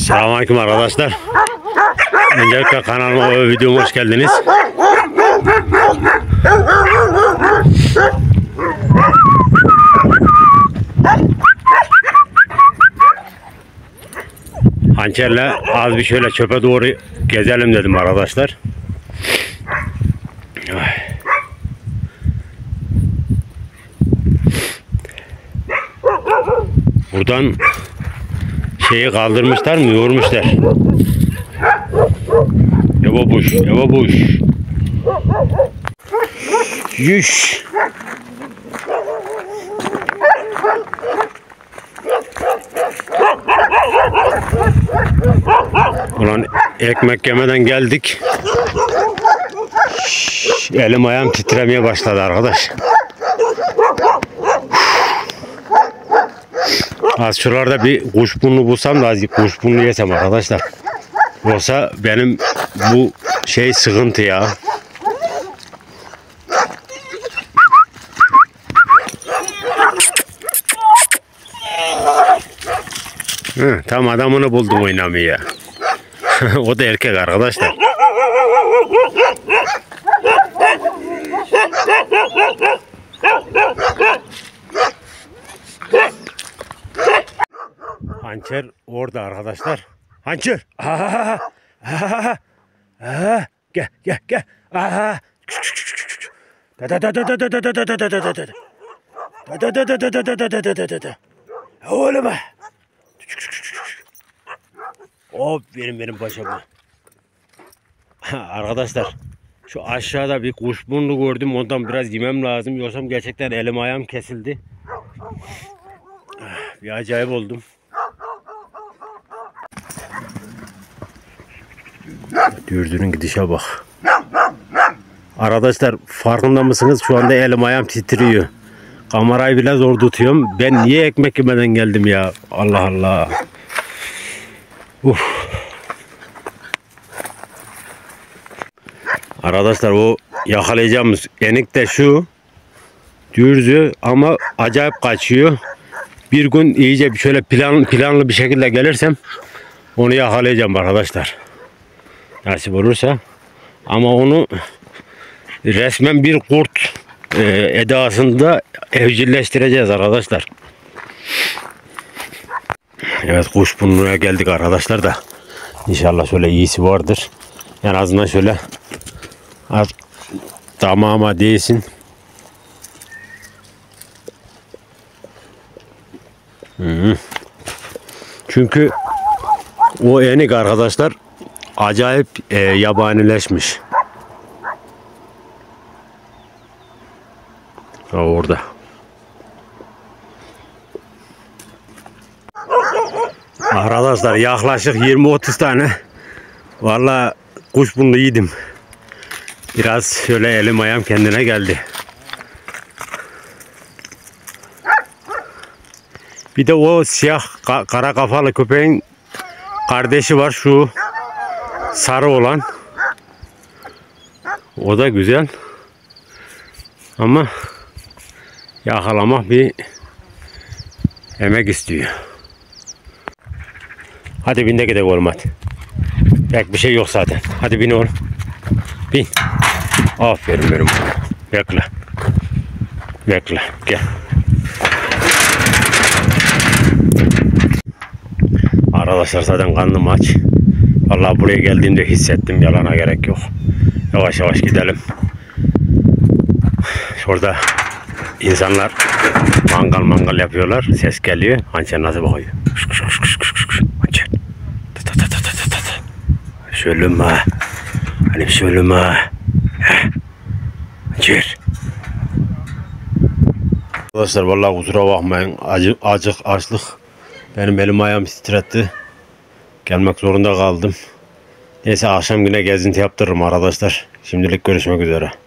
Selamünaleyküm arkadaşlar. Öncelikle kanalıma ve videoma hoş geldiniz. Hançerle az bir şöyle çöpe doğru gezelim dedim arkadaşlar. Buradan şeyi kaldırmışlar mı? Yormuşlar. Yavaş, yavaş. Yüş. Ulan ekmek yemeden geldik. Elim ayağım titremeye başladı arkadaş. Az şuralarda bir kuşburnu bulsam da az kuşburnu yesem arkadaşlar. Yoksa benim bu şey sıkıntı ya. Tam adamını buldum oynamaya. O da erkek arkadaşlar. Hançer orada arkadaşlar. Hançer. Gel. Oğlum. Hop benim başıma. Arkadaşlar şu aşağıda bir kuşburnu gördüm, ondan biraz yemem lazım, yoksa gerçekten elim ayağım kesildi. Bir acayip oldum. Dürdünün gidişe bak. Arkadaşlar farkında mısınız? Şu anda elim ayağım titriyor. Kamerayı bile zor tutuyorum. Ben niye ekmek yemeden geldim ya? Allah Allah. Arkadaşlar o yakalayacağımız enik de şu. Dürzü ama acayip kaçıyor. Bir gün iyice şöyle planlı bir şekilde gelirsem onu yakalayacağım arkadaşlar. Nasip olursa. Ama onu resmen bir kurt edasında evcilleştireceğiz arkadaşlar. Evet, kuşburnu'ya geldik arkadaşlar da. İnşallah şöyle iyisi vardır. En azından şöyle az damağıma değsin. Çünkü o enik arkadaşlar acayip yabanileşmiş. Orada. Arkadaşlar yaklaşık 20-30 tane vallahi kuşburnu yedim. Biraz şöyle elim ayağım kendine geldi. Bir de o siyah kara kafalı köpeğin kardeşi var, şu sarı olan. O da güzel. Ama yakalamak bir emek istiyor. Hadi bin de gidelim oğlum hadi. Pek bir şey yok zaten. Hadi bin oğlum. Bin. Aferin benim. Bekle. Bekle. Gel. Arkadaşlar zaten karnım aç. Vallahi buraya geldiğimde hissettim, yalana gerek yok. Yavaş yavaş gidelim. Şurada insanlar mangal yapıyorlar. Ses geliyor. Hançer nasıl bakıyor? Hançer. Söyleme. Hani söyleme. Hançer. Arkadaşlar vallahi kusura bakmayın. Açlık. Benim elim ayağım titretti. Gelmek zorunda kaldım. Neyse akşam yine gezinti yaptırırım arkadaşlar. Şimdilik görüşmek üzere.